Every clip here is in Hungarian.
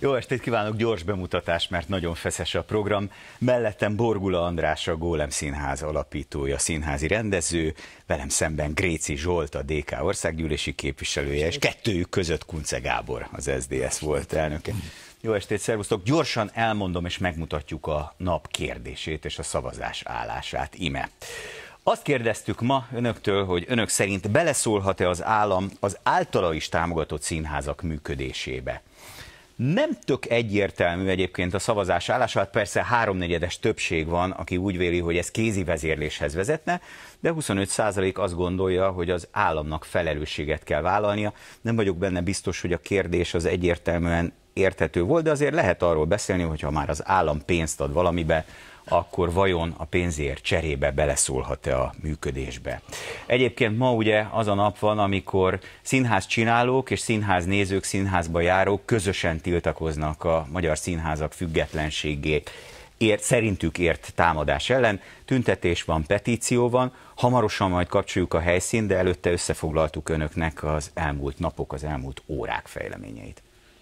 Jó estét kívánok, gyors bemutatás, mert nagyon feszes a program. Mellettem Borgula András, a Gólem Színház alapítója, színházi rendező, velem szemben Gréci Zsolt, a DK országgyűlési képviselője, és kettőjük között Kunce Gábor, az SZDSZ volt elnöke. Jó estét, szervusztok! Gyorsan elmondom és megmutatjuk a nap kérdését és a szavazás állását ime. Azt kérdeztük ma önöktől, hogy önök szerint beleszólhat-e az állam az általa is támogatott színházak működésébe. Nem tök egyértelmű egyébként a szavazás állása, hát persze háromnegyedes többség van, aki úgy véli, hogy ez kézi vezérléshez vezetne, de 25% azt gondolja, hogy az államnak felelősséget kell vállalnia. Nem vagyok benne biztos, hogy a kérdés az egyértelműen érthető volt, de azért lehet arról beszélni, hogy ha már az állam pénzt ad valamibe, akkor vajon a pénzért cserébe beleszólhat-e a működésbe. Egyébként ma ugye az a nap van, amikor színházcsinálók és színháznézők, színházba járók közösen tiltakoznak a magyar színházak függetlenségét szerintük ért támadás ellen. Tüntetés van, petíció van, hamarosan majd kapcsoljuk a helyszínt, de előtte összefoglaltuk önöknek az elmúlt napok, az elmúlt órák fejleményeit.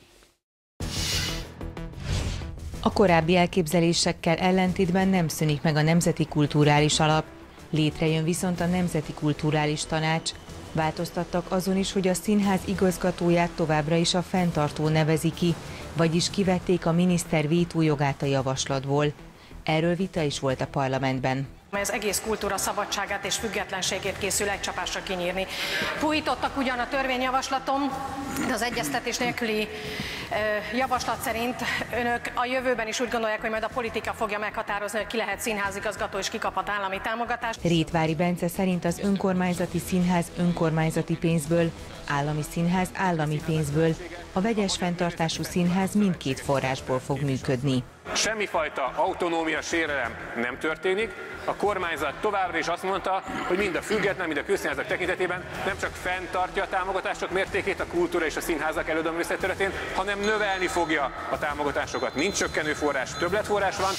A korábbi elképzelésekkel ellentétben nem szűnik meg a Nemzeti Kulturális Alap, létrejön viszont a Nemzeti Kulturális Tanács. Változtattak azon is, hogy a színház igazgatóját továbbra is a fenntartó nevezi ki, vagyis kivették a miniszter vétójogát a javaslatból. Erről vita is volt a parlamentben. Az egész kultúra szabadságát és függetlenségét készül egy csapásra kinyírni. Fújítottak ugyan a törvényjavaslatom, de az egyeztetés nélküli javaslat szerint önök a jövőben is úgy gondolják, hogy majd a politika fogja meghatározni, hogy ki lehet színházigazgató és ki kaphat állami támogatást. Rétvári Bence szerint az önkormányzati színház önkormányzati pénzből, állami színház állami pénzből, a vegyes fenntartású színház mindkét forrásból fog működni. Semmifajta autonómia sérelem nem történik. A kormányzat továbbra is azt mondta, hogy mind a független, mind a közszínházak tekintetében nem csak fenntartja a támogatások mértékét a kultúra és a színházak előadóművészet területén, hanem növelni fogja a támogatásokat. Nincs csökkenő forrás, többletforrás van.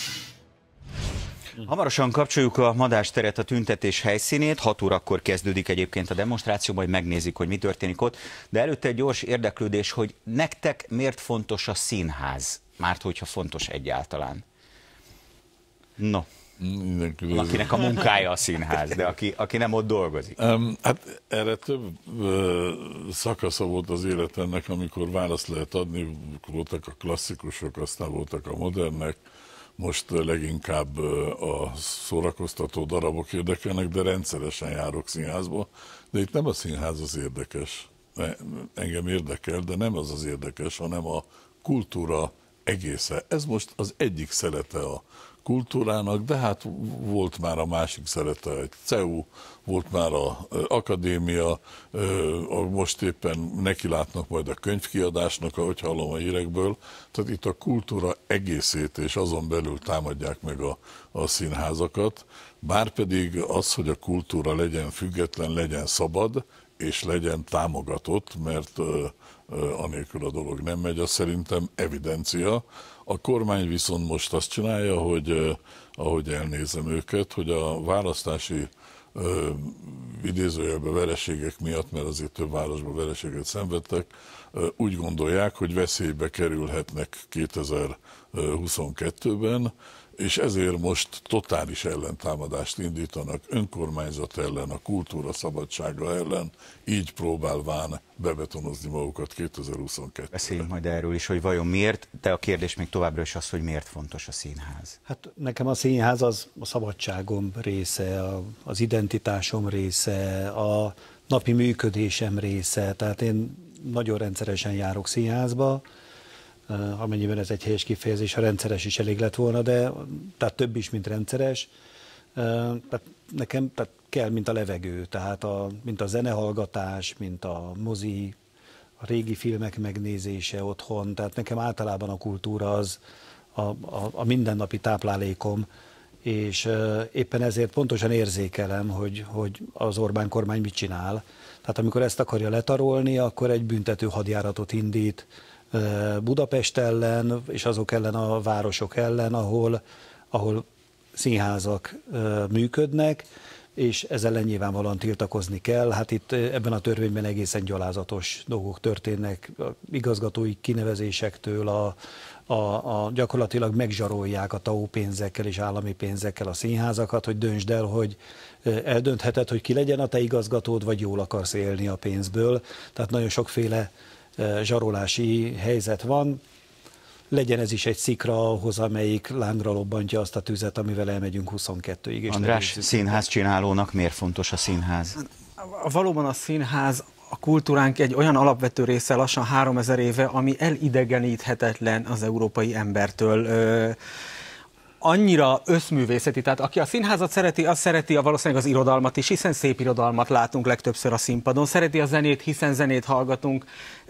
Hamarosan kapcsoljuk a Madás teret, a tüntetés helyszínét, 6 órakor kezdődik egyébként a demonstráció, majd megnézik, hogy mi történik ott, de előtte egy gyors érdeklődés, hogy nektek miért fontos a színház, márt hogyha fontos egyáltalán. No, akinek a munkája a színház, de aki nem ott dolgozik. Hát erre több szakasza volt az életemnek, amikor választ lehet adni, voltak a klasszikusok, aztán voltak a modernek, most leginkább a szórakoztató darabok érdekelnek, de rendszeresen járok színházba. De itt nem a színház az érdekes. Engem érdekel, de nem az az érdekes, hanem a kultúra egésze. Ez most az egyik szelete a kultúrának, de hát volt már a másik szelete egy CEU, volt már az akadémia, most éppen nekilátnak majd a könyvkiadásnak, ahogy hallom a hírekből. Tehát itt a kultúra egészét és azon belül támadják meg a színházakat, bárpedig az, hogy a kultúra legyen független, legyen szabad, és legyen támogatott, mert anélkül a dolog nem megy, az szerintem evidencia. A kormány viszont most azt csinálja, hogy ahogy elnézem őket, hogy a választási idézőjelben vereségek miatt, mert azért több városban vereséget szenvedtek, úgy gondolják, hogy veszélybe kerülhetnek 2022-ben, és ezért most totális ellentámadást indítanak önkormányzat ellen, a kultúra szabadsága ellen, így próbálván bebetonozni magukat 2022-ben. Beszéljünk majd erről is, hogy vajon miért, de a kérdés még továbbra is az, hogy miért fontos a színház. Hát nekem a színház az a szabadságom része, az identitásom része, a napi működésem része, tehát én nagyon rendszeresen járok színházba, amennyiben ez egy helyes kifejezés, ha rendszeres is elég lett volna, de tehát több is, mint rendszeres. Tehát nekem kell, mint a levegő, tehát mint a zenehallgatás, mint a mozi, a régi filmek megnézése otthon, tehát nekem általában a kultúra az a mindennapi táplálékom, és éppen ezért pontosan érzékelem, hogy az Orbán kormány mit csinál. Tehát amikor ezt akarja letarolni, akkor egy büntető hadjáratot indít Budapest ellen, és azok ellen a városok ellen, ahol színházak működnek, és ezzel ellen nyilvánvalóan tiltakozni kell. Hát itt ebben a törvényben egészen gyalázatos dolgok történnek, igazgatói kinevezésektől gyakorlatilag megzsarolják a TAO pénzekkel és állami pénzekkel a színházakat, hogy döntsd el, hogy eldöntheted, hogy ki legyen a te igazgatód, vagy jól akarsz élni a pénzből. Tehát nagyon sokféle zsarolási helyzet van. Legyen ez is egy szikra ahhoz, amelyik lángra lobbantja azt a tüzet, amivel elmegyünk 22-ig. András, színházcsinálónak miért fontos a színház? Valóban a színház a kultúránk egy olyan alapvető része lassan 3000 éve, ami elidegeníthetetlen az európai embertől. Annyira összművészeti, tehát aki a színházat szereti, az szereti valószínűleg az irodalmat is, hiszen szép irodalmat látunk legtöbbször a színpadon, szereti a zenét, hiszen zenét hallgatunk.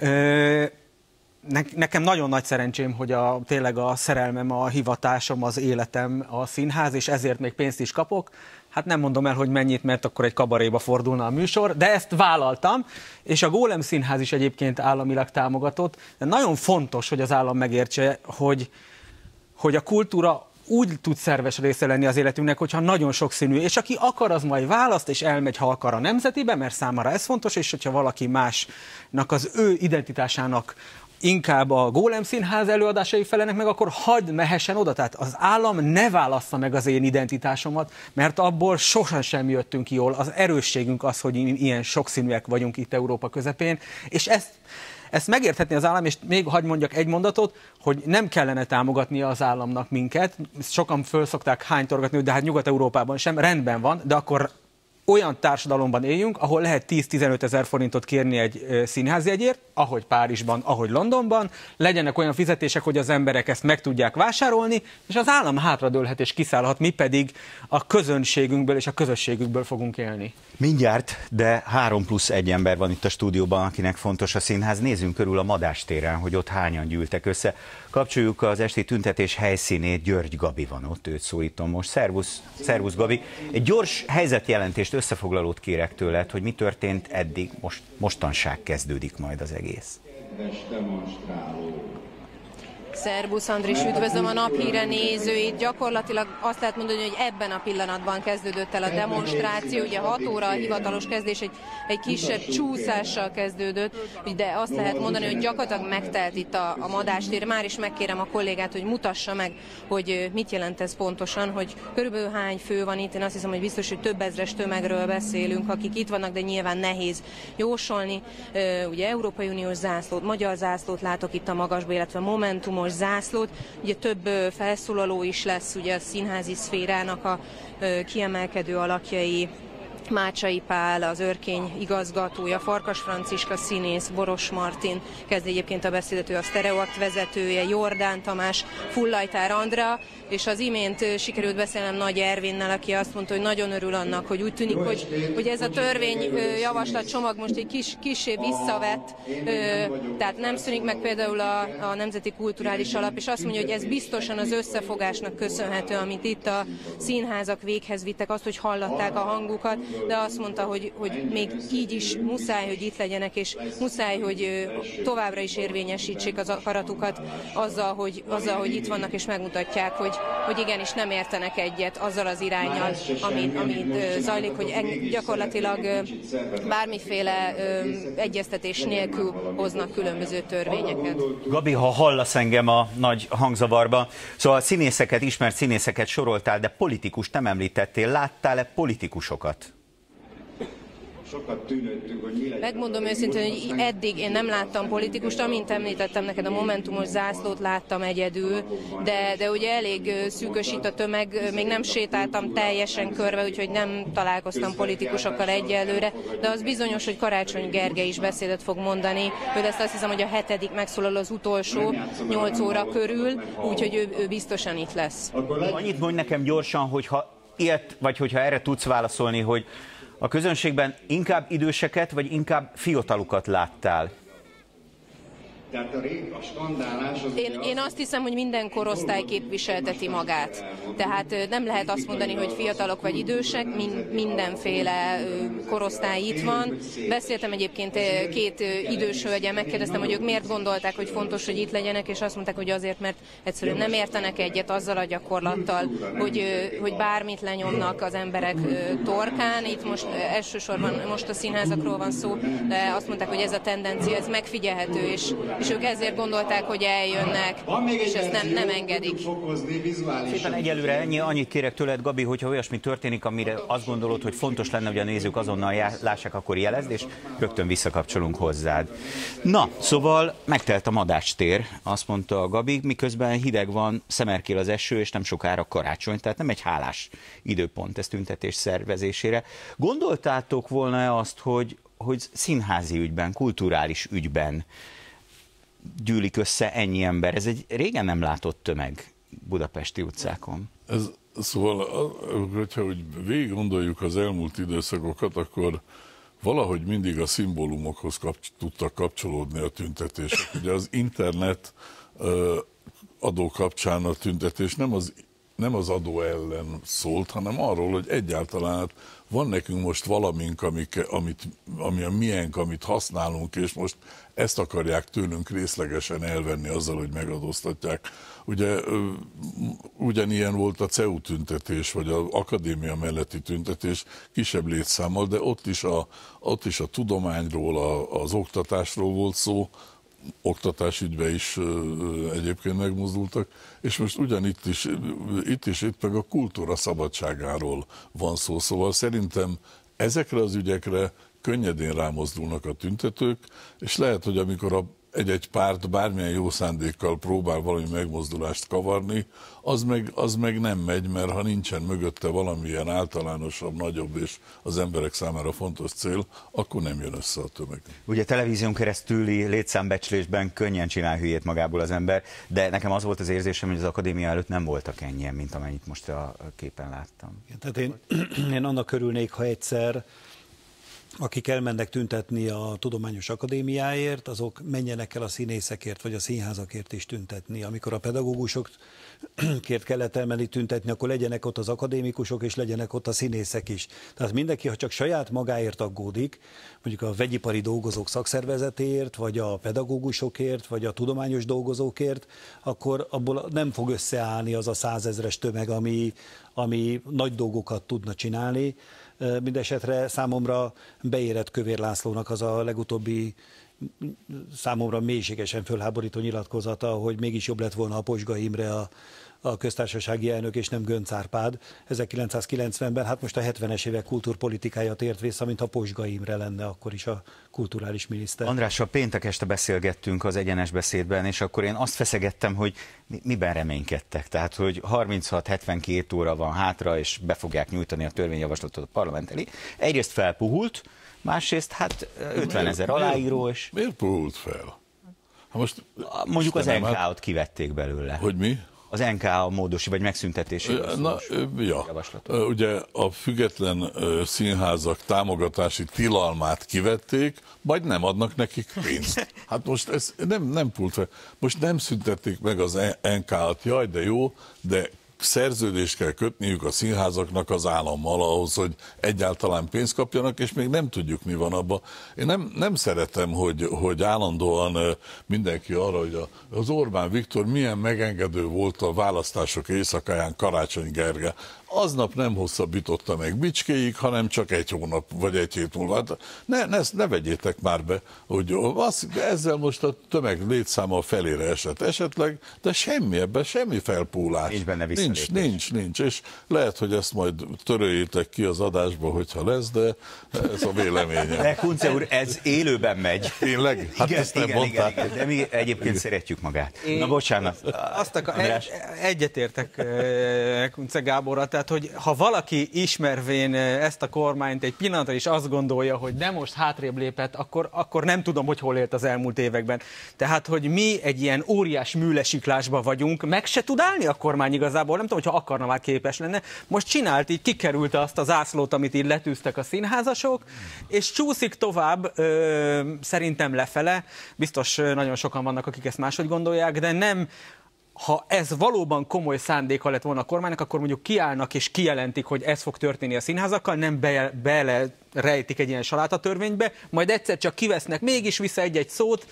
Nekem nagyon nagy szerencsém, hogy tényleg a szerelmem, a hivatásom, az életem a színház, és ezért még pénzt is kapok. Hát nem mondom el, hogy mennyit, mert akkor egy kabaréba fordulna a műsor, de ezt vállaltam, és a Gólem Színház is egyébként államilag támogatott. De nagyon fontos, hogy az állam megértse, hogy a kultúra úgy tud szerves része lenni az életünknek, hogyha nagyon sokszínű, és aki akar, az majd választ, és elmegy, ha akar a Nemzetibe, mert számára ez fontos, és hogyha valaki másnak az ő identitásának inkább a Gólem Színház előadásai felenek meg, akkor hagyd mehessen oda. Tehát az állam ne válassza meg az én identitásomat, mert abból sosem jöttünk ki jól. Az erősségünk az, hogy ilyen sokszínűek vagyunk itt Európa közepén, és ezt megérthetni az állam, és még hadd mondjak egy mondatot, hogy nem kellene támogatnia az államnak minket. Sokan föl szokták hánytorgatni, de hát Nyugat-Európában sem, rendben van, de akkor olyan társadalomban éljünk, ahol lehet 10-15 ezer forintot kérni egy színházjegyért, ahogy Párizsban, ahogy Londonban, legyenek olyan fizetések, hogy az emberek ezt meg tudják vásárolni, és az állam hátradőlhet és kiszállhat, mi pedig a közönségünkből és a közösségükből fogunk élni. Mindjárt, de 3+1 ember van itt a stúdióban, akinek fontos a színház. Nézzünk körül a Madás téren, hogy ott hányan gyűltek össze. Kapcsoljuk az esti tüntetés helyszínét, György Gabi van ott, őt szólítom most. Szervusz Gabi. Egy gyors helyzetjelentést, összefoglalót kérek tőled, hogy mi történt eddig, mostanság kezdődik majd az egész. Szerbusz Andris, üdvözlöm a Naphíre nézőit. Gyakorlatilag azt lehet mondani, hogy ebben a pillanatban kezdődött el a demonstráció. Ugye 6 óra a hivatalos kezdés egy kisebb csúszással kezdődött, de azt lehet mondani, hogy gyakorlatilag megtelt itt a Madás tér. Már is megkérem a kollégát, hogy mutassa meg, hogy mit jelent ez pontosan, hogy körülbelül hány fő van itt. Én azt hiszem, hogy biztos, hogy több ezres tömegről beszélünk, akik itt vannak, de nyilván nehéz jósolni. Ugye Európai Uniós zászlót, magyar zászlót látok itt a magasba, illetve Momentumos zászlót. Ugye több felszólaló is lesz, ugye a színházi szférának a kiemelkedő alakjai, Mácsai Pál, az Örkény igazgatója, Farkas Franciska színész, Boros Martin kezd egyébként a beszédet, ő a Sztereoakt vezetője, Jordán Tamás, Fullajtár Andrea, és az imént sikerült beszélnem Nagy Ervinnel, aki azt mondta, hogy nagyon örül annak, hogy úgy tűnik, hogy ez a törvényjavaslat csomag most egy kissé visszavett, tehát nem szűnik meg például a Nemzeti Kulturális Alap, és azt mondja, hogy ez biztosan az összefogásnak köszönhető, amit itt a színházak véghez vittek, azt, hogy hallatták a hangukat, de azt mondta, hogy még így is muszáj, hogy itt legyenek, és muszáj, hogy továbbra is érvényesítsék az akaratukat azzal, hogy itt vannak, és megmutatják, hogy igenis nem értenek egyet azzal az iránnyal, amit zajlik, hogy gyakorlatilag bármiféle egyeztetés nélkül hoznak különböző törvényeket. Gabi, ha hallasz engem a nagy hangzavarba, szóval ismert színészeket soroltál, de politikust nem említettél. Láttál-e politikusokat? Megmondom őszintén, hogy eddig én nem láttam politikust, amint említettem neked, a Momentumos zászlót láttam egyedül, de ugye elég szűkös itt a tömeg, még nem sétáltam teljesen körbe, úgyhogy nem találkoztam politikusokkal egyelőre, de az bizonyos, hogy Karácsony Gergely is beszédet fog mondani, ő lesz azt hiszem, hogy a 7. megszólal az utolsó 8 óra körül, úgyhogy ő biztosan itt lesz. Annyit mondj nekem gyorsan, hogyha ilyet, vagy hogyha erre tudsz válaszolni, hogy a közönségben inkább időseket, vagy inkább fiatalukat láttál? Én azt hiszem, hogy minden korosztály képviselteti magát. Tehát nem lehet azt mondani, hogy fiatalok vagy idősek, mindenféle korosztály itt van. Beszéltem egyébként két idős hölgyel, megkérdeztem, hogy ők miért gondolták, hogy fontos, hogy itt legyenek, és azt mondták, hogy azért, mert egyszerűen nem értenek egyet azzal a gyakorlattal, hogy bármit lenyomnak az emberek torkán. Itt most elsősorban most a színházakról van szó, de azt mondták, hogy ez a tendencia, ez megfigyelhető, és ők ezért gondolták, hogy eljönnek, és ezt nem engedik. Szépen egyelőre ennyi, annyit kérek tőled, Gabi, hogyha olyasmi történik, amire azt gondolod, hogy fontos lenne, hogy a nézők azonnal lássák, akkor jelezd, és rögtön visszakapcsolunk hozzád. Na, szóval megtelt a Madách tér, azt mondta a Gabi, miközben hideg van, szemerkél az eső, és nem sokára karácsony, tehát nem egy hálás időpont ez tüntetés szervezésére. Gondoltátok volna azt, hogy színházi ügyben, kulturális ügyben gyűlik össze ennyi ember? Ez egy régen nem látott tömeg budapesti utcákon. Szóval, hogyha úgy végig gondoljuk az elmúlt időszakokat, akkor valahogy mindig a szimbólumokhoz tudtak kapcsolódni a tüntetések. Ugye az internet adó kapcsán a tüntetés nem az adó ellen szólt, hanem arról, hogy egyáltalán van nekünk most valamink, ami a miénk, amit használunk, és most ezt akarják tőlünk részlegesen elvenni azzal, hogy megadóztatják. Ugye ugyanilyen volt a CEU tüntetés, vagy az akadémia melletti tüntetés kisebb létszámmal, de ott is a tudományról, az oktatásról volt szó, oktatásügyben is egyébként megmozdultak, és most ugyanitt is meg a kultúra szabadságáról van szó. Szóval szerintem ezekre az ügyekre könnyedén rámozdulnak a tüntetők, és lehet, hogy amikor egy párt bármilyen jó szándékkal próbál valami megmozdulást kavarni, az meg nem megy, mert ha nincsen mögötte valamilyen általánosabb, nagyobb és az emberek számára fontos cél, akkor nem jön össze a tömeg. Ugye televízión keresztüli létszámbecslésben könnyen csinál hülyét magából az ember, de nekem az volt az érzésem, hogy az akadémia előtt nem voltak ennyien, mint amennyit most a képen láttam. Tehát én annak örülnék, ha egyszer akik elmennek tüntetni a Tudományos Akadémiáért, azok menjenek el a színészekért, vagy a színházakért is tüntetni. Amikor a pedagógusokért kellett elmenni tüntetni, akkor legyenek ott az akadémikusok, és legyenek ott a színészek is. Tehát mindenki, ha csak saját magáért aggódik, mondjuk a vegyipari dolgozók szakszervezetéért, vagy a pedagógusokért, vagy a tudományos dolgozókért, akkor abból nem fog összeállni az a 100 000-es tömeg, ami nagy dolgokat tudna csinálni. Mindesetre számomra beérett Kövér Lászlónak az a legutóbbi számomra mélységesen fölháborító nyilatkozata, hogy mégis jobb lett volna a Posga Imre a köztársasági elnök, és nem Göncz Árpád 1990-ben. Hát most a 70-es évek kultúrpolitikája tért vissza, mint ha Posga Imre lenne akkor is a kulturális miniszter. Andrással péntek este beszélgettünk az Egyenes Beszédben, és akkor én azt feszegettem, hogy miben reménykedtek. Tehát, hogy 36-72 óra van hátra, és be fogják nyújtani a törvényjavaslatot a parlament elé. Egyrészt felpuhult, másrészt hát 50 000 aláíró, és... Miért puhult fel? Most mondjuk az NK-ot kivették belőle. Hogy mi? Az NK módosi vagy megszüntetéséről javaslatot. Ugye a független színházak támogatási tilalmát kivették, vagy nem adnak nekik pénzt. Hát most ez nem pult fel. Most nem szüntették meg az NK-t, jaj, de jó, de szerződést kell kötniük a színházaknak az állammal ahhoz, hogy egyáltalán pénzt kapjanak, és még nem tudjuk, mi van abban. Én nem szeretem, hogy állandóan mindenki arra, hogy az Orbán Viktor milyen megengedő volt a választások éjszakáján Karácsony Gergely. Aznap nem hosszabbította meg Bicskéig, hanem csak 1 hónap vagy 1 hét múlva. Ne vegyétek már be, hogy ezzel most a tömeg létszáma felére esett esetleg, de semmi felpúlás. Nincs benne visszalépés. Nincs. És lehet, hogy ezt majd töröljétek ki az adásba, hogyha lesz, de ez a véleményem. De Kunce úr, ez élőben megy. Tényleg? Hát ezt nem mondták. Igen. De mi egyébként szeretjük magát. Na bocsánat. Egyetértek Kunce Gáborra, tehát Tehát, hogy ha valaki ismervén ezt a kormányt egy pillanatra is azt gondolja, hogy de most hátrébb lépett, akkor nem tudom, hogy hol élt az elmúlt években. Tehát, hogy mi egy ilyen óriás műlesiklásban vagyunk, meg se tud állni a kormány igazából, nem tudom, hogyha akarna már képes lenne. Most csinált, így kikerült azt a zászlót, amit így letűztek a színházasok, és csúszik tovább, szerintem lefele. Biztos nagyon sokan vannak, akik ezt máshogy gondolják, de nem. Ha ez valóban komoly szándéka lett volna a kormánynak, akkor mondjuk kiállnak és kijelentik, hogy ez fog történni a színházakkal, nem belerejtik egy ilyen salátatörvénybe, majd egyszer csak kivesznek mégis vissza egy-egy szót,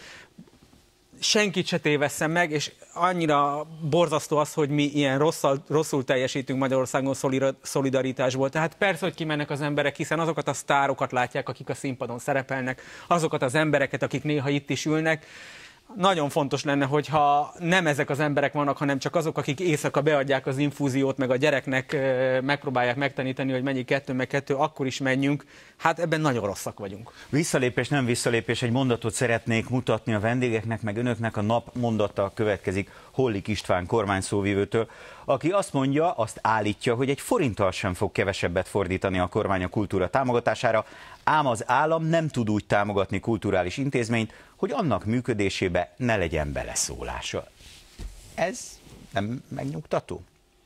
senkit se tévesszem meg, és annyira borzasztó az, hogy mi ilyen rosszul teljesítünk Magyarországon szolidaritásból. Tehát persze, hogy kimennek az emberek, hiszen azokat a sztárokat látják, akik a színpadon szerepelnek, azokat az embereket, akik néha itt is ülnek. Nagyon fontos lenne, hogyha nem ezek az emberek vannak, hanem csak azok, akik éjszaka beadják az infúziót, meg a gyereknek megpróbálják megtanítani, hogy mennyi 2+2, akkor is menjünk. Hát ebben nagyon rosszak vagyunk. Visszalépés, nem visszalépés, egy mondatot szeretnék mutatni a vendégeknek, meg önöknek. A nap mondata következik Hollik István kormányszóvivőtől, aki azt mondja, azt állítja, hogy egy forinttal sem fog kevesebbet fordítani a kormány a kultúra támogatására, ám az állam nem tud úgy támogatni kulturális intézményt, hogy annak működésébe ne legyen beleszólása. Ez nem megnyugtató?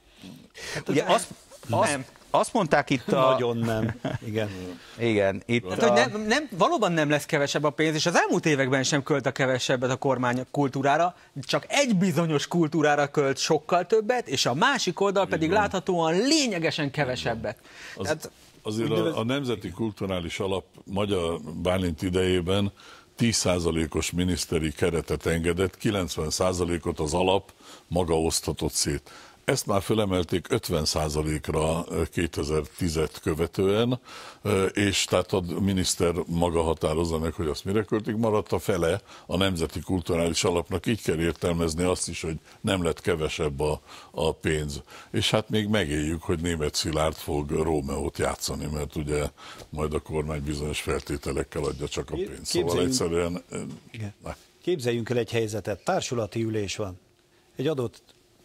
Hát ugye azt mondták itt a... Nagyon nem. Igen. Igen, itt hát, hogy valóban nem lesz kevesebb a pénz, és az elmúlt években sem költ a kevesebbet a kormány a kultúrára, csak egy bizonyos kultúrára költ sokkal többet, és a másik oldal pedig láthatóan lényegesen kevesebbet. Azért a Nemzeti Kulturális Alap Magyar Bálint idejében 10%-os miniszteri keretet engedett, 90%-ot az alap maga osztatott szét. Ezt már fölemelték 50%-ra 2010-et követően, és tehát a miniszter maga határozza meg, hogy azt mire költik, maradt a fele a Nemzeti Kulturális Alapnak. Így kell értelmezni azt is, hogy nem lett kevesebb a pénz. És hát még megéljük, hogy Németh Szilárd fog Rómeót játszani, mert ugye majd a kormány bizonyos feltételekkel adja csak a pénzt. Szóval egyszerűen... Képzeljünk el egy helyzetet, társulati ülés van egy adott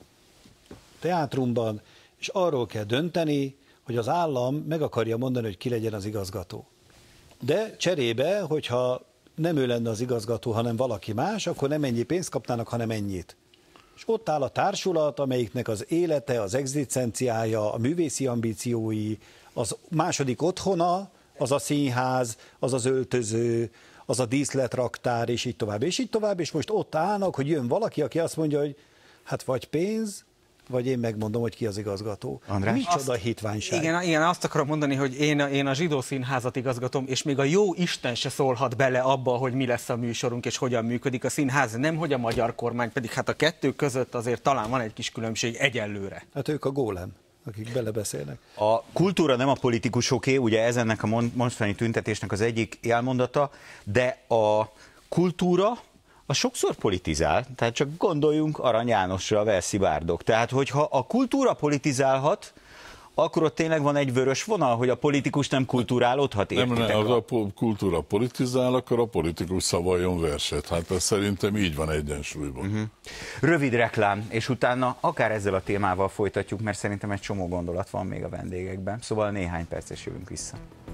teátrumban, és arról kell dönteni, hogy az állam meg akarja mondani, hogy ki legyen az igazgató. De cserébe, hogyha nem ő lenne az igazgató, hanem valaki más, akkor nem ennyi pénzt kapnának, hanem ennyit. És ott áll a társulat, amelyiknek az élete, az egzisztenciája, a művészi ambíciói, az második otthona, az a színház, az az öltöző, az a díszletraktár, és így tovább, és így tovább, és most ott állnak, hogy jön valaki, aki azt mondja, hogy hát vagy pénz, vagy én megmondom, hogy ki az igazgató. András? Micsoda hitványság. Igen, azt akarom mondani, hogy én a Zsidó Színházat igazgatom, és még a jó Isten se szólhat bele abba, hogy mi lesz a műsorunk, és hogyan működik a színház, nem hogy a magyar kormány, pedig hát a kettő között azért talán van egy kis különbség egyelőre. Hát ők a gólem, akik belebeszélnek. A kultúra nem a politikusoké, ugye ez ennek a mostani tüntetésnek az egyik elmondata, de a kultúra a sokszor politizál, tehát csak gondoljunk Arany Jánosra, a Velszi Bárdok. Tehát, hogyha a kultúra politizálhat, akkor ott tényleg van egy vörös vonal, hogy a politikus nem kulturálódhat? Nem, ha a kultúra politizál, akkor a politikus szavaljon verset. Hát ez szerintem így van egyensúlyban. Rövid reklám, és utána akár ezzel a témával folytatjuk, mert szerintem egy csomó gondolat van még a vendégekben. Szóval néhány perc és jövünk vissza.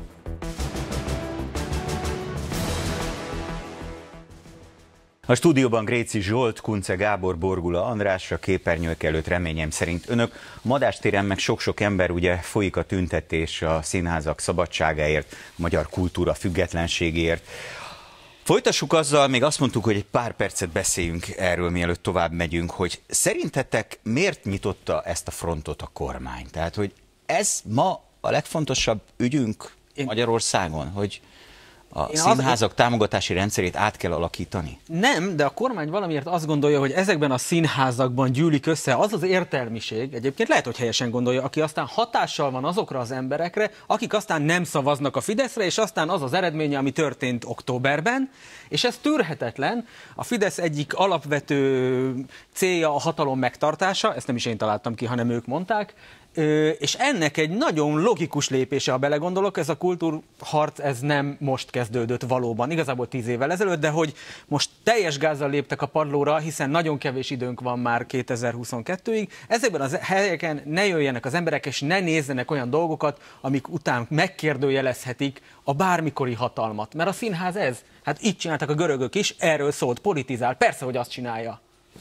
A stúdióban Gréci Zsolt, Kunce Gábor, Borgula András, a képernyők előtt reményem szerint önök. A Madách téren meg sok-sok ember, ugye folyik a tüntetés a színházak szabadságáért, a magyar kultúra függetlenségéért. Folytassuk azzal, még azt mondtuk, hogy egy pár percet beszéljünk erről, mielőtt tovább megyünk, hogy szerintetek miért nyitotta ezt a frontot a kormány? Tehát, hogy ez ma a legfontosabb ügyünk Magyarországon, hogy a színházak támogatási rendszerét át kell alakítani? Nem, de a kormány valamiért azt gondolja, hogy ezekben a színházakban gyűlik össze az az értelmiség, egyébként lehet, hogy helyesen gondolja, aki aztán hatással van azokra az emberekre, akik aztán nem szavaznak a Fideszre, és aztán az az eredménye, ami történt októberben, és ez tűrhetetlen. A Fidesz egyik alapvető célja a hatalom megtartása, ezt nem is én találtam ki, hanem ők mondták, és ennek egy nagyon logikus lépése, ha belegondolok, ez a kultúrharc, ez nem most kezdődött valóban, igazából 10 évvel ezelőtt, de hogy most teljes gázzal léptek a padlóra, hiszen nagyon kevés időnk van már 2022-ig, ezekben a helyeken ne jöjjenek az emberek, és ne nézzenek olyan dolgokat, amik után megkérdőjelezhetik a bármikori hatalmat. Mert a színház ez. Hát így csináltak a görögök is, erről szólt, politizál, persze, hogy azt csinálja.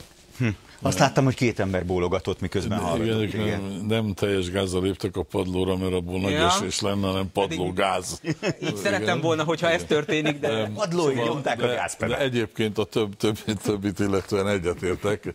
Azt láttam, hogy 2 ember bólogatott, miközben hallgatott. Nem teljes gázzal léptek a padlóra, mert abból nagy esés lenne, hanem padlógáz. Így szerettem volna, hogyha ez történik, de... Padlóig nyomták a gázpedált. De egyébként a többit illetően egyetértek.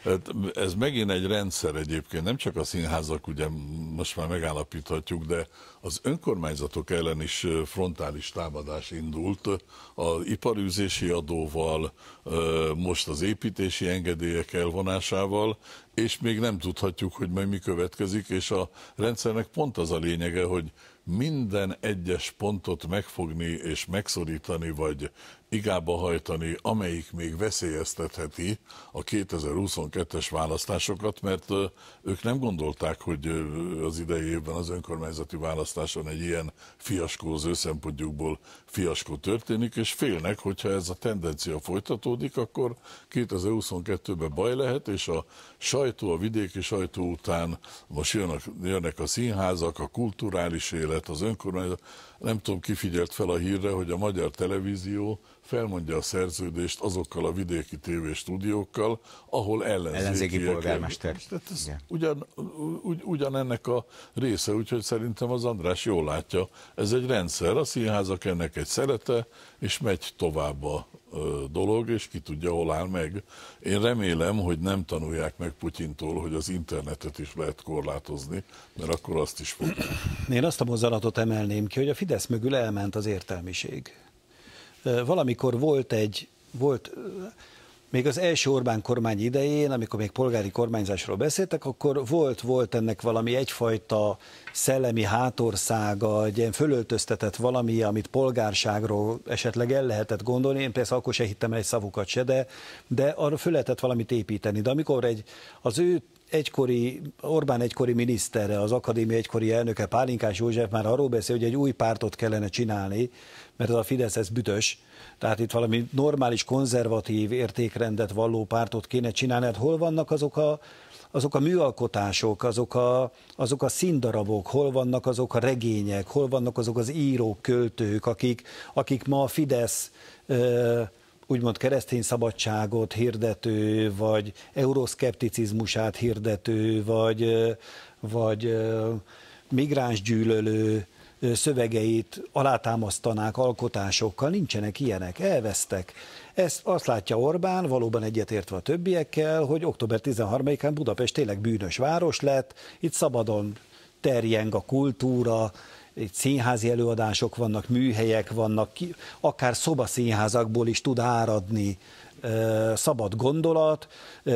Ez megint egy rendszer egyébként, nem csak a színházak, ugye most már megállapíthatjuk, de az önkormányzatok ellen is frontális támadás indult az iparűzési adóval, most az építési engedélyek elvonásával, és még nem tudhatjuk, hogy majd mi következik, és a rendszernek pont az a lényege, hogy minden egyes pontot megfogni és megszorítani, vagy igába hajtani, amelyik még veszélyeztetheti a 2022-es választásokat, mert ők nem gondolták, hogy az idei évben az önkormányzati választáson egy ilyen fiaskó, az ő szempontjukból fiaskó történik, és félnek, hogyha ez a tendencia folytatódik, akkor 2022-ben baj lehet, és a sajtó, a vidéki sajtó után most jönnek a színházak, a kulturális élet, az önkormányzat. Nem tudom, ki figyelt fel a hírre, hogy a Magyar Televízió felmondja a szerződést azokkal a vidéki tévéstúdiókkal, ahol ellenzéki polgármester. Ez ugyanennek a része, úgyhogy szerintem az András jól látja. Ez egy rendszer, a színházak ennek egy szelete, és megy tovább a dolog, és ki tudja, hol áll meg. Én remélem, hogy nem tanulják meg Putyintól, hogy az internetet is lehet korlátozni, mert akkor azt is fogják. Én azt a mozzanatot emelném ki, hogy a Fidesz mögül elment az értelmiség. Valamikor volt még az első Orbán kormány idején, amikor még polgári kormányzásról beszéltek, akkor volt ennek valami egyfajta szellemi hátországa, egy ilyen fölöltöztetett valami, amit polgárságról esetleg el lehetett gondolni. Én persze akkor se hittem egy szavukat se, de arra föl lehetett valamit építeni. De amikor az ő Orbán egykori minisztere, az akadémia egykori elnöke, Pálinkás József már arról beszél, hogy egy új pártot kellene csinálni, mert ez a Fidesz, ez büdös. Tehát itt valami normális, konzervatív értékrendet valló pártot kéne csinálni. Hát hol vannak azok a műalkotások, azok a színdarabok, hol vannak azok a regények, hol vannak azok az írók, költők, akik ma a Fidesz úgymond keresztény szabadságot hirdető, vagy euroszkepticizmusát hirdető, vagy migránsgyűlölő szövegeit alátámasztanák alkotásokkal, nincsenek ilyenek, elvesztek. Azt látja Orbán, valóban egyetértve a többiekkel, hogy október 13-án Budapest tényleg bűnös város lett, itt szabadon terjeng a kultúra, itt színházi előadások vannak, műhelyek vannak, akár szobaszínházakból is tud áradni szabad gondolat,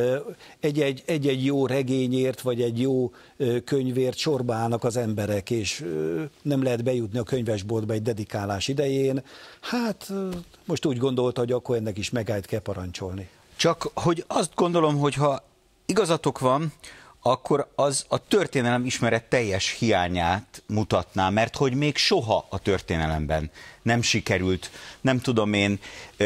egy-egy jó regényért, vagy egy jó könyvért sorba állnak az emberek, és nem lehet bejutni a könyvesboltba egy dedikálás idején. Hát most úgy gondolta, hogy akkor ennek is megállt kell parancsolni. Csak hogy azt gondolom, hogy ha igazatok van, akkor az a történelem ismeret teljes hiányát mutatná, mert hogy még soha a történelemben nem sikerült, nem tudom én,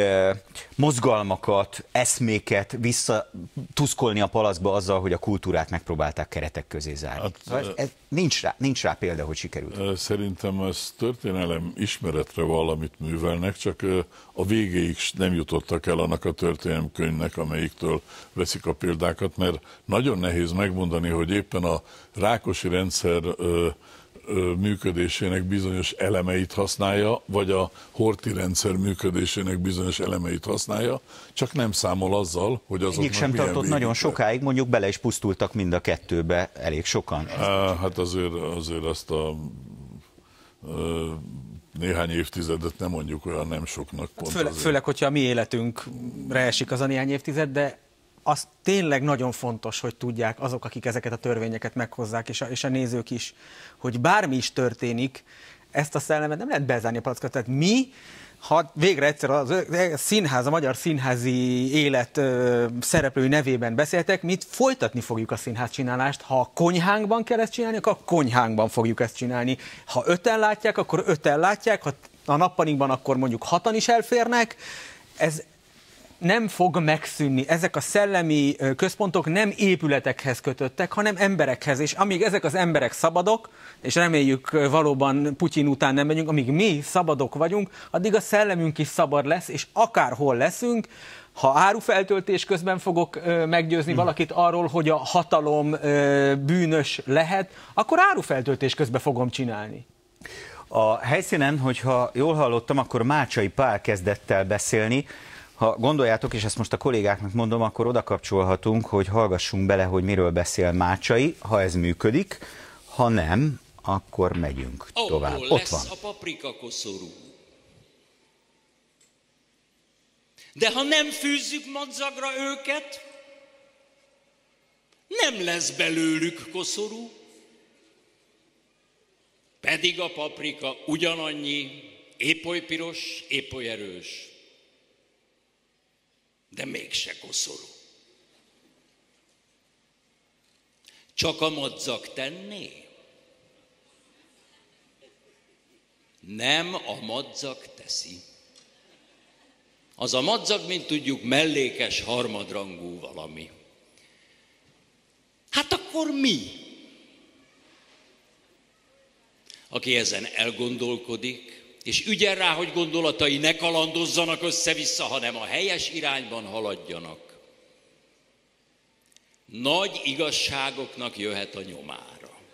mozgalmakat, eszméket visszatuszkolni a palaszba azzal, hogy a kultúrát megpróbálták keretek közé zárni. Hát, nincs rá példa, hogy sikerült. Szerintem ez történelem ismeretre valamit művelnek, csak a végéig nem jutottak el annak a történelemkönyvnek, amelyiktől veszik a példákat, mert nagyon nehéz megmondani, hogy éppen a Rákosi rendszer működésének bizonyos elemeit használja, vagy a Horthy rendszer működésének bizonyos elemeit használja, csak nem számol azzal, hogy azoknak egyik sem tartott nagyon sokáig, mondjuk bele is pusztultak mind a kettőbe elég sokan. Hát azért azt a néhány évtizedet nem mondjuk olyan nem soknak. Főleg, hogyha a mi életünkre esik az a néhány évtized, de az tényleg nagyon fontos, hogy tudják azok, akik ezeket a törvényeket meghozzák, és a nézők is, hogy bármi is történik, ezt a szellemet nem lehet bezárni a palackot. Tehát mi ha végre egyszer a színház, a magyar színházi élet szereplői nevében beszéltek, mit folytatni fogjuk a színházcsinálást. Ha a konyhánkban kell ezt csinálni, akkor a konyhánkban fogjuk ezt csinálni. Ha 5-en látják, akkor 5-en látják, ha a nappalinkban akkor mondjuk 6-an is elférnek. Ez nem fog megszűnni. Ezek a szellemi központok nem épületekhez kötöttek, hanem emberekhez. És amíg ezek az emberek szabadok, és reméljük valóban Putyin után nem megyünk, amíg mi szabadok vagyunk, addig a szellemünk is szabad lesz, és akárhol leszünk, ha árufeltöltés közben fogok meggyőzni valakit arról, hogy a hatalom bűnös lehet, akkor árufeltöltés közben fogom csinálni. A helyszínen, hogyha jól hallottam, akkor Mácsai Pál kezdett el beszélni. Ha gondoljátok, és ezt most a kollégáknak mondom, akkor oda kapcsolhatunk, hogy hallgassunk bele, hogy miről beszél Mácsai, ha ez működik, ha nem, akkor megyünk tovább. Ott van. A paprika koszorú. De ha nem fűzzük madzagra őket, nem lesz belőlük koszorú. Pedig a paprika ugyanannyi, épp oly piros, épp oly erős. De mégse koszorú. Csak a madzag tenné? Nem a madzag teszi. Az a madzag, mint tudjuk, mellékes, harmadrangú valami. Hát akkor mi? Aki ezen elgondolkodik, és ügyel rá, hogy gondolatai ne kalandozzanak össze-vissza, hanem a helyes irányban haladjanak, nagy igazságoknak jöhet a nyomára.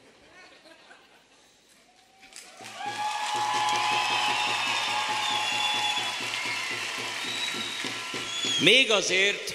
Még azért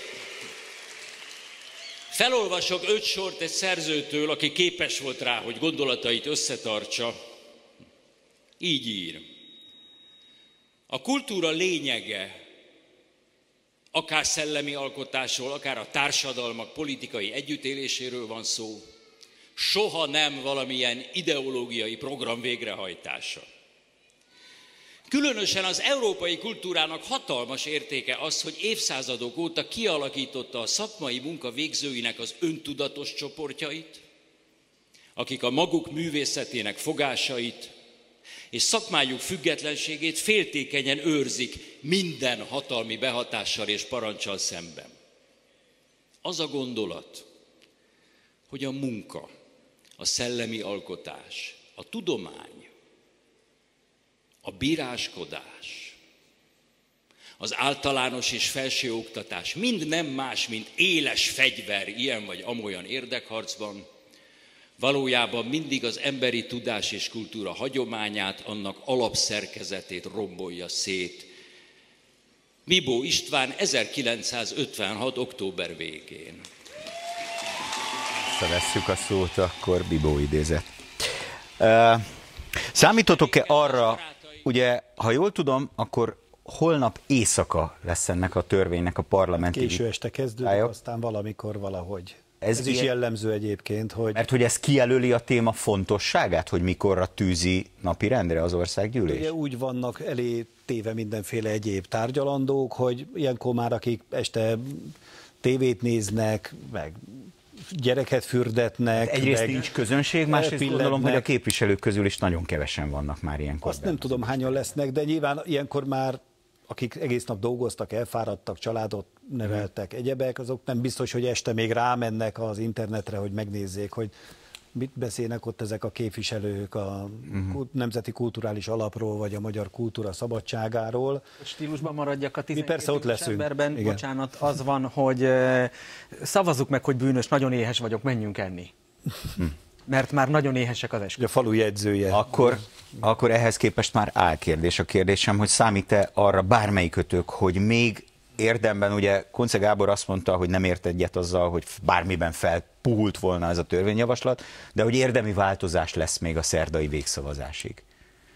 felolvasok 5 sort egy szerzőtől, aki képes volt rá, hogy gondolatait összetartsa. Így ír. A kultúra lényege, akár szellemi alkotásról, akár a társadalmak politikai együttéléséről van szó, soha nem valamilyen ideológiai program végrehajtása. Különösen az európai kultúrának hatalmas értéke az, hogy évszázadok óta kialakította a szakmai munka végzőinek az öntudatos csoportjait, akik a maguk művészetének fogásait és szakmájuk függetlenségét féltékenyen őrzik minden hatalmi behatással és paranccsal szemben. Az a gondolat, hogy a munka, a szellemi alkotás, a tudomány, a bíráskodás, az általános és felsőoktatás mind nem más, mint éles fegyver ilyen vagy amolyan érdekharcban, valójában mindig az emberi tudás és kultúra hagyományát, annak alapszerkezetét rombolja szét. Bibó István 1956. október végén. Visszavesszük a szót, akkor Bibó idézet. Számítotok-e arra, ugye, ha jól tudom, akkor holnap éjszaka lesz ennek a törvénynek a parlamenti... Késő este kezdődik, aztán valamikor valahogy. Ez is jellemző egyébként, hogy... Mert hogy ez kijelöli a téma fontosságát, hogy mikorra tűzi napirendre az országgyűlés? Ugye úgy vannak elé téve mindenféle egyéb tárgyalandók, hogy ilyenkor már akik este tévét néznek, meg gyereket fürdetnek. Egyrészt nincs közönség, másrészt gondolom, hogy a képviselők közül is nagyon kevesen vannak már ilyenkor. Azt nem tudom, hányan lesznek, de nyilván ilyenkor már akik egész nap dolgoztak, elfáradtak, családot neveltek, egyebek, azok nem biztos, hogy este még rámennek az internetre, hogy megnézzék, hogy mit beszélnek ott ezek a képviselők a Nemzeti Kulturális Alapról, vagy a magyar kultúra szabadságáról. Stílusban maradjak a 12. Mi persze ott leszünk. Emberben, bocsánat, az van, hogy szavazzuk meg, hogy bűnös, nagyon éhes vagyok, menjünk enni. Mert már nagyon éhesek az eskü. A falu jegyzője. Akkor ehhez képest már áll kérdés. A kérdésem, hogy számít-e arra bármelyikötök, hogy még érdemben, ugye Kunce Gábor azt mondta, hogy nem ért egyet azzal, hogy bármiben felpuhult volna ez a törvényjavaslat, de hogy érdemi változás lesz még a szerdai végszavazásig.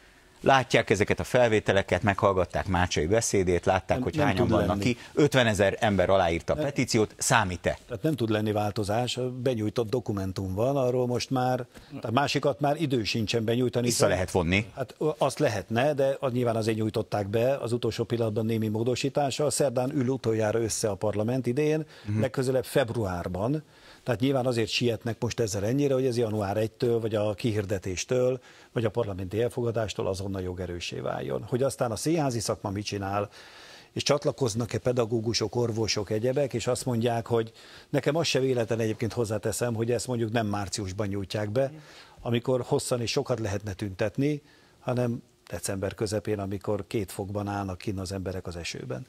látják ezeket a felvételeket, meghallgatták Mácsai beszédét, látták, hogy hányan vannak ki, 50 000 ember aláírta a petíciót, számít-e? Tehát nem tud lenni változás, benyújtott dokumentum van, arról most már, tehát másikat már idő sincsen benyújtani. Vissza lehet vonni? Hát azt lehetne, de nyilván azért nyújtották be az utolsó pillanatban némi módosítással. Szerdán ül utoljára össze a parlament idén, legközelebb februárban. Tehát nyilván azért sietnek most ezzel ennyire, hogy ez január 1-től, vagy a kihirdetéstől, vagy a parlamenti elfogadástól azonnal jogerőssé váljon. Hogy aztán a színházi szakma mit csinál, és csatlakoznak-e pedagógusok, orvosok, egyebek, és azt mondják, hogy nekem az se véletlen, egyébként hozzáteszem, hogy ezt mondjuk nem márciusban nyújtják be, amikor hosszan és sokat lehetne tüntetni, hanem december közepén, amikor 2 fokban állnak kinn az emberek az esőben.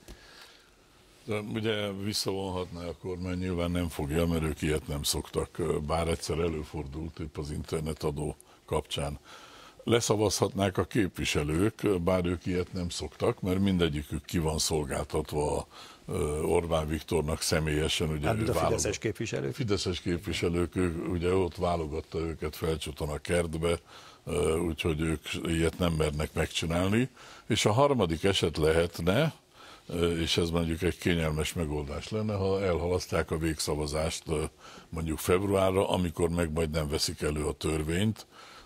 De ugye visszavonhatná a kormány, nyilván nem fogja, mert ők ilyet nem szoktak, bár egyszer előfordult épp az internetadó kapcsán. Leszavazhatnák a képviselők, bár ők ilyet nem szoktak, mert mindegyikük ki van szolgáltatva Orbán Viktornak személyesen. Ugye hát, a fideszes képviselők. Fideszes képviselők, ugye ott válogatta őket Felcsuton a kertbe, úgyhogy ők ilyet nem mernek megcsinálni. És a harmadik eset lehetne, és ez mondjuk egy kényelmes megoldás lenne, ha elhalasztják a végszavazást mondjuk februárra, amikor meg majd nem veszik elő a törvényt.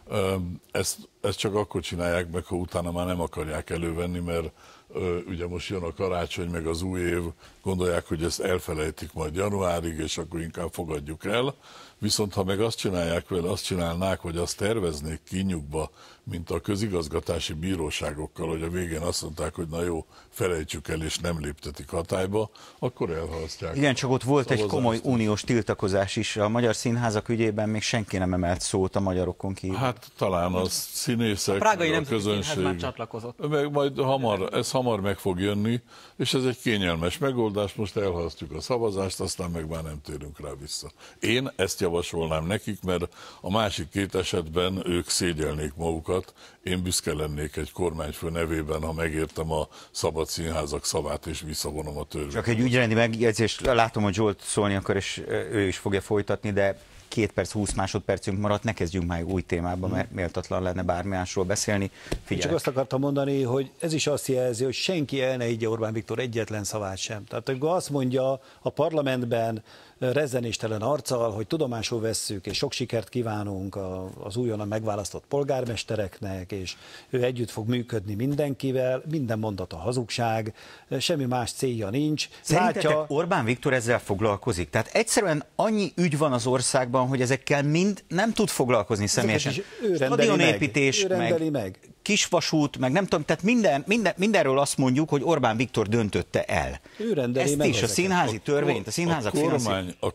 Ezt csak akkor csinálják meg, ha utána már nem akarják elővenni, mert ugye most jön a karácsony, meg az új év, gondolják, hogy ezt elfelejtik majd januárig, és akkor inkább fogadjuk el. Viszont ha meg azt csinálják vele, azt csinálnák, hogy azt terveznék kínjukba, mint a közigazgatási bíróságokkal, hogy a végén azt mondták, hogy na jó, felejtsük el és nem léptetik hatályba, akkor elhalasztják. Igen, csak ott volt egy komoly uniós tiltakozás is. A magyar színházak ügyében még senki nem emelt szót a magyarokon kívül. Hát talán a színészek, a Prágai a közönség. már csatlakozott. Meg majd ez hamar meg fog jönni, és ez egy kényelmes megoldás, most elhalasztjuk a szavazást, aztán meg már nem térünk rá vissza. Én ezt javasolnám nekik, mert a másik 2 esetben ők szégyelnék magukat. Én büszke lennék egy kormányfő nevében, ha megértem a szabad színházak szavát, és visszavonom a törvényt. Csak egy ügyrendi megjegyzés, látom, hogy Zsolt szólni akar, és ő is fogja folytatni, de 2 perc, 20 másodpercünk maradt, ne kezdjünk már új témába, mert méltatlan lenne bármi másról beszélni. Figyelj. Csak azt akartam mondani, hogy ez is azt jelzi, hogy senki el ne higgye Orbán Viktor egyetlen szavát sem. Tehát amikor azt mondja a parlamentben rezzenéstelen arccal, hogy tudomásul vesszük, és sok sikert kívánunk az újonnan megválasztott polgármestereknek, és ő együtt fog működni mindenkivel, minden mondata hazugság, semmi más célja nincs. Szerintetek Orbán Viktor ezzel foglalkozik? Tehát egyszerűen annyi ügy van az országban, hogy ezekkel mind nem tud foglalkozni személyesen. Stadionépítés, meg kisvasút, meg nem tudom, tehát mindenről azt mondjuk, hogy Orbán Viktor döntötte el. Ezt is, a színházi törvényt, a színházak a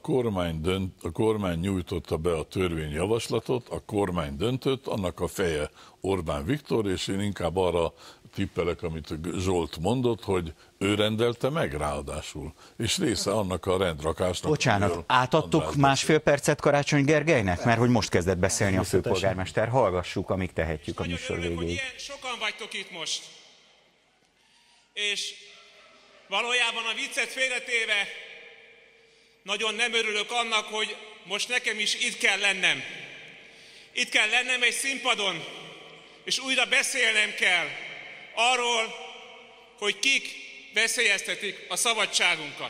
kormány nyújtotta be a törvényjavaslatot, a kormány döntött, annak a feje Orbán Viktor, és én inkább arra tippelek, amit Zsolt mondott, hogy ő rendelte meg ráadásul, és része annak a rendrakásnak. Bocsánat, átadtuk másfél percet Karácsony Gergelynek, mert hogy most kezdett beszélni a főpolgármester. Hallgassuk, amíg tehetjük a műsor végéig. Sokan vagytok itt most, és valójában a viccet félretéve nagyon nem örülök annak, hogy most nekem is itt kell lennem. Itt kell lennem egy színpadon, és újra beszélnem kell arról, hogy kik veszélyeztetik a szabadságunkat.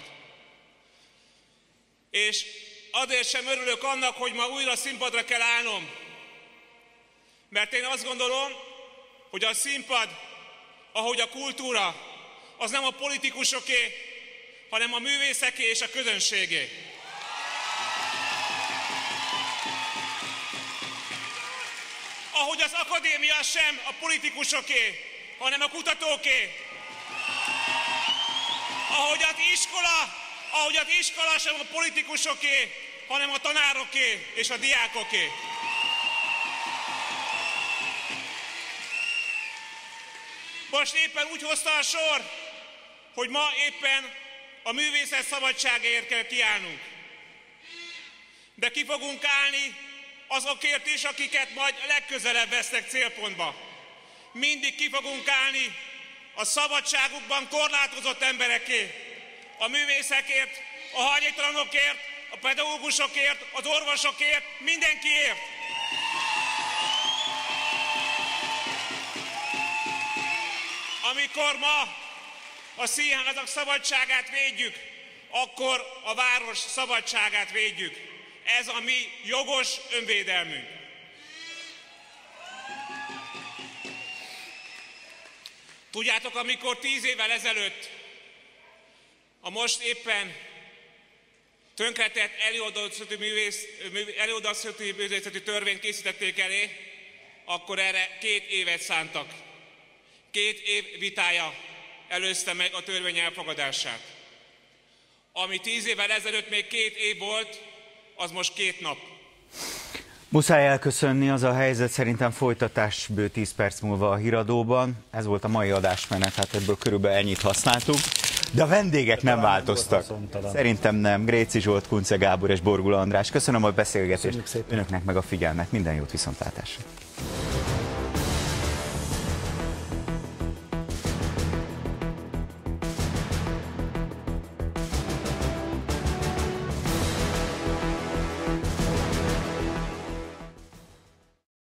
És azért sem örülök annak, hogy ma újra színpadra kell állnom, mert én azt gondolom, hogy a színpad, ahogy a kultúra, az nem a politikusoké, hanem a művészeké és a közönségé. Ahogy az akadémia sem a politikusoké, hanem a kutatóké. Ahogy az iskola sem a politikusoké, hanem a tanároké és a diákoké. Most éppen úgy hozta a sor, hogy ma éppen a művészet szabadságáért kell kiállnunk. De ki fogunk állni azokért is, akiket majd legközelebb vesznek célpontba. Mindig ki fogunk állni a szabadságukban korlátozott embereké, a művészekért, a hajléktalanokért, a pedagógusokért, az orvosokért, mindenkiért. amikor ma a színházak szabadságát védjük, akkor a város szabadságát védjük. Ez a mi jogos önvédelmünk. Tudjátok, amikor 10 évvel ezelőtt a most éppen tönkretett előadóztató művészeti törvényt készítették elé, akkor erre 2 évet szántak. 2 év vitája előzte meg a törvény elfogadását. Ami 10 évvel ezelőtt még 2 év volt, az most 2 nap. Muszáj elköszönni, az a helyzet, szerintem folytatás bő 10 perc múlva a híradóban. Ez volt a mai adásmenet, hát ebből körülbelül ennyit használtuk. De a vendégek nem változtak. Szerintem nem. Gréci Zsolt, Kunce Gábor és Borgula András. Köszönöm a beszélgetést. Önöknek meg a figyelmet. Minden jót, viszontlátásra.